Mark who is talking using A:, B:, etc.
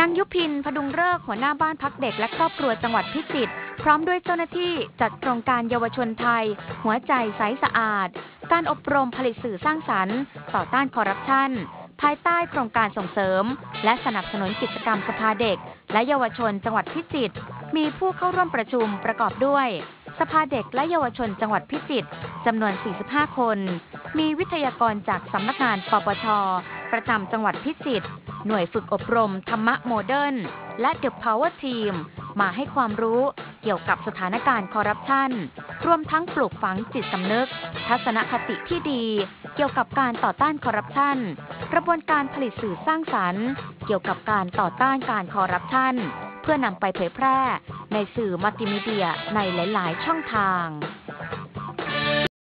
A: างยุพินพดุงฤกษ์หัวหน้าบ้านพักเด็กและครอบครัวจังหวัดพิจิตรพร้อมด้วยเจ้าหน้าที่จัดโครงการเยาวชนไทยหัวใจใสสะอาดการอบรมผลิตสื่อสร้างสรรค์ต่อต้านคอร์รัปชันภายใต้โครงการส่งเสริมและสนับสนุนกิจกรรมสภาเด็กและเยาวชนจังหวัดพิจิตรมีผู้เข้าร่วมประชุมประกอบด้วยสภาเด็กและเยาวชนจังหวัดพิจิตรจำนวน 45 คนมีวิทยากรจากสำนักงานปปชประจำจังหวัดพิจิตรหน่วยฝึกอบรมธรรมะโมเดิร์นและ The Power Team มาให้ความรู้เกี่ยวกับสถานการณ์คอร์รัปชันรวมทั้งปลูกฝังจิตสำนึกทัศนคติที่ดีเกี่ยวกับการต่อต้านคอร์รัปชันกระบวนการผลิตสื่อสร้างสรรค์เกี่ยวกับการต่อต้านการคอร์รัปชันเพื่อนำไปเผยแพร่ในสื่อมัลติมีเดียในหลายๆช่องทาง